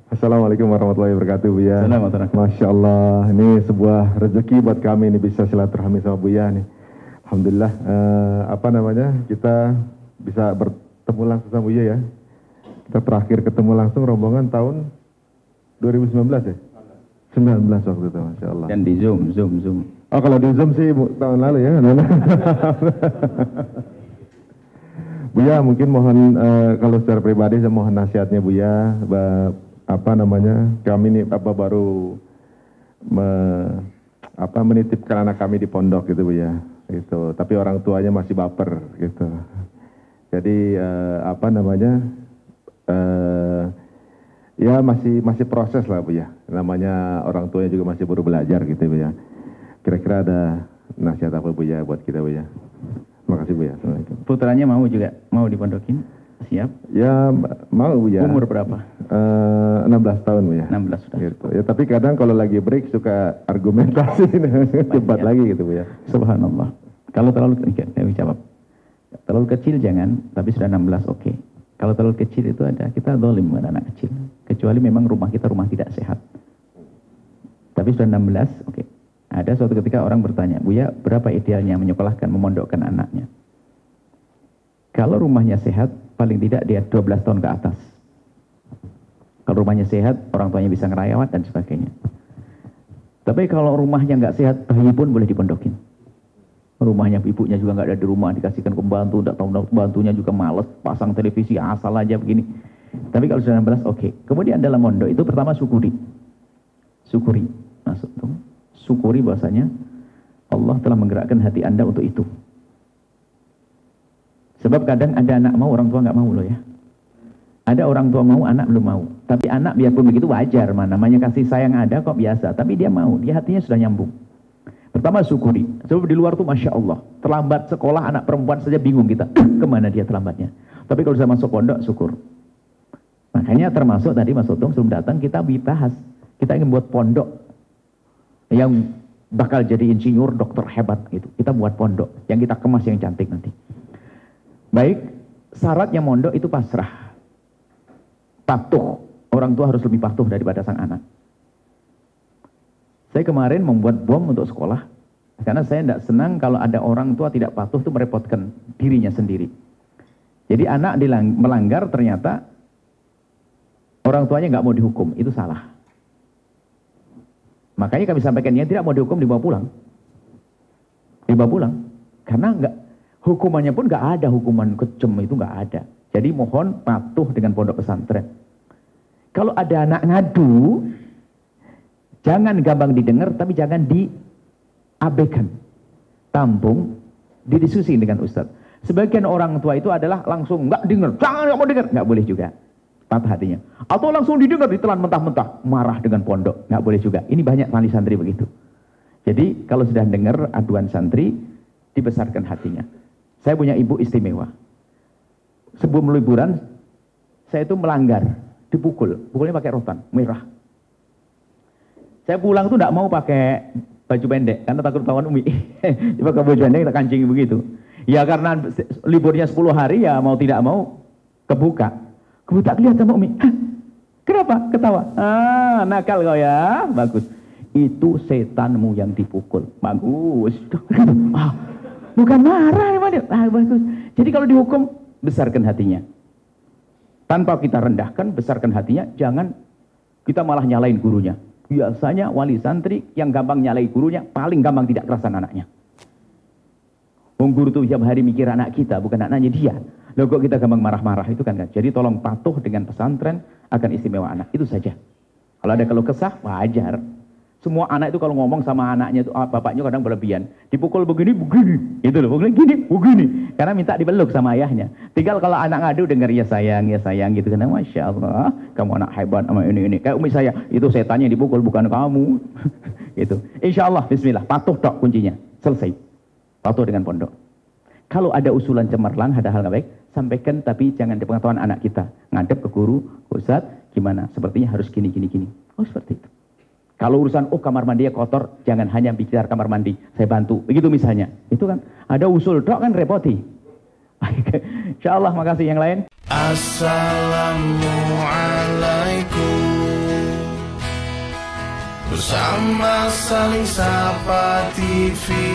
Assalamualaikum warahmatullahi wabarakatuh, Buya. Masya Allah, ini sebuah rezeki buat kami ini bisa silaturahmi sama Buya nih. Alhamdulillah, kita bisa bertemu langsung sama Buya ya. Kita terakhir ketemu langsung rombongan tahun 2019 ya? 19 waktu itu, Masya Allah. Dan di Zoom. Oh, kalau di Zoom sih tahun lalu ya. Buya, mungkin mohon kalau secara pribadi saya mohon nasihatnya Buya. Kami ini baru menitipkan anak kami di pondok gitu Buya. Gitu. Tapi orang tuanya masih baper gitu. Jadi ya masih proses lah Buya. Namanya orang tuanya juga masih baru belajar gitu Buya. Kira-kira ada nasihat apa Buya buat kita Buya? Terima kasih Buya. Assalamualaikum. Putranya mau dipondokin? Siap? Ya mau Buya. Umur berapa? 16 tahun Buya. 16 sudah. Gitu. Ya, tapi kadang kalau lagi break suka argumentasi debat lagi gitu Buya. Subhanallah. Kalau terlalu kecil jangan, tapi sudah 16 oke. Kalau terlalu kecil itu kita zalim pada anak kecil. Kecuali memang rumah kita rumah tidak sehat. Tapi sudah 16 oke. Ada suatu ketika orang bertanya, Buya berapa idealnya menyekolahkan, memondokkan anaknya? Kalau rumahnya sehat, paling tidak dia 12 tahun ke atas. Kalau rumahnya sehat, orang tuanya bisa ngerawat dan sebagainya. Tapi kalau rumahnya nggak sehat, bayi pun boleh dipondokin. Rumahnya ibunya juga nggak ada di rumah, dikasihkan ke pembantu, tidak tahu pembantunya juga males, pasang televisi asal aja begini. Tapi kalau sudah 16, oke. Kemudian dalam mondok itu pertama syukuri, masuk tuh. Syukuri bahasanya Allah telah menggerakkan hati Anda untuk itu. Sebab kadang ada anak mau, orang tua nggak mau loh ya. Ada orang tua mau, anak belum mau. Tapi anak biarpun begitu wajar, namanya kasih sayang ada kok biasa. Tapi dia mau, dia hatinya sudah nyambung. Pertama syukuri. Sebab di luar tuh Masya Allah, terlambat sekolah anak perempuan saja bingung kita. Kemana dia terlambatnya? Tapi kalau sudah masuk pondok, syukur. Makanya termasuk tadi Mas Otong sebelum datang kita bahas. Kita ingin buat pondok yang bakal jadi insinyur, dokter hebat gitu. Kita buat pondok yang kita kemas yang cantik nanti. Baik, syaratnya mondok itu pasrah. Patuh. Orang tua harus lebih patuh daripada sang anak. Saya kemarin membuat bom untuk sekolah. Karena saya tidak senang kalau ada orang tua tidak patuh itu merepotkan dirinya sendiri. Jadi anak melanggar ternyata orang tuanya nggak mau dihukum. Itu salah. Makanya kami sampaikan yang tidak mau dihukum dibawa pulang. Dibawa pulang. Karena hukumannya pun nggak ada, hukuman kejam itu nggak ada. Jadi mohon patuh dengan pondok pesantren. Kalau ada anak ngadu, jangan gampang didengar, tapi jangan diabaikan. Tampung, didiskusi dengan ustadz. Sebagian orang tua itu adalah langsung nggak dengar, jangan nggak mau dengar, nggak boleh juga. Patah hatinya. Atau langsung didengar, ditelan mentah-mentah, marah dengan pondok, nggak boleh juga. Ini banyak santri begitu. Jadi kalau sudah dengar aduan santri, dibesarkan hatinya. Saya punya ibu istimewa. Sebelum liburan, saya itu melanggar, pukulnya pakai rotan merah. Saya pulang tuh tidak mau pakai baju pendek karena takut kawan Umi. Pakai baju pendek kita kancing begitu. Ya karena liburnya 10 hari ya mau tidak mau kebuka. Kebuka kelihatan sama Umi. Hah? Kenapa? Ketawa. Ah, nakal kau ya. Bagus. Itu setanmu yang dipukul. Bagus. Ah, bukan marah ya, ah, bagus. Jadi kalau dihukum besarkan hatinya. Tanpa kita rendahkan, besarkan hatinya. Jangan kita malah nyalain gurunya. Biasanya wali santri yang gampang nyalai gurunya, paling gampang tidak kerasan anaknya. Guru tuh tiap hari mikir anak kita, bukan anaknya dia. Loh kok kita gampang marah-marah itu kan. Jadi tolong patuh dengan pesantren akan istimewa anak. Itu saja. Kalau ada keluh kesah, wajar. Semua anak itu kalau ngomong sama anaknya itu, bapaknya kadang berlebihan. Dipukul begini, begini. Itu loh, pukul gini, begini. Karena minta dipeluk sama ayahnya. Tinggal kalau anak ngadu dengar ya sayang gitu. Karena Masya Allah, kamu anak hebat sama ini. Kayak umi saya, itu setannya yang dipukul, bukan kamu. Gitu. Insya Allah, bismillah. Patuh tok kuncinya. Selesai. Patuh dengan pondok. Kalau ada usulan cemerlang, ada hal nggak baik, sampaikan tapi jangan dipengetahuan anak kita. Ngadep ke guru, Ustaz, gimana? Sepertinya harus gini. Oh seperti itu. Kalau urusan, kamar mandinya kotor, jangan hanya bicara kamar mandi, saya bantu. Begitu misalnya. Itu kan, ada usul, dok kan repoti. Insya Allah, makasih yang lain. Assalamualaikum. bersama saling sapa TV.